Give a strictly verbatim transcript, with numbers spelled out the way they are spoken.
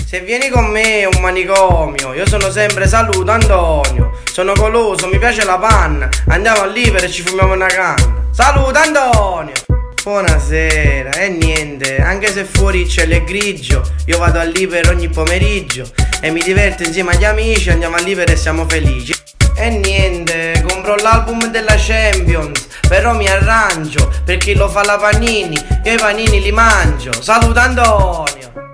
Se vieni con me è un manicomio, io sono sempre Saluto Antonio. Sono goloso, mi piace la panna, andiamo all'Iper e ci fumiamo una canna. Saluto Antonio! Buonasera, e niente, anche se fuori c'è il grigio, io vado all'Iper ogni pomeriggio e mi diverto insieme agli amici, andiamo all'Iper e siamo felici. E niente, compro l'album della Champions, però mi arrangio, per chi lo fa la Panini, io i panini li mangio. Saluto Antonio!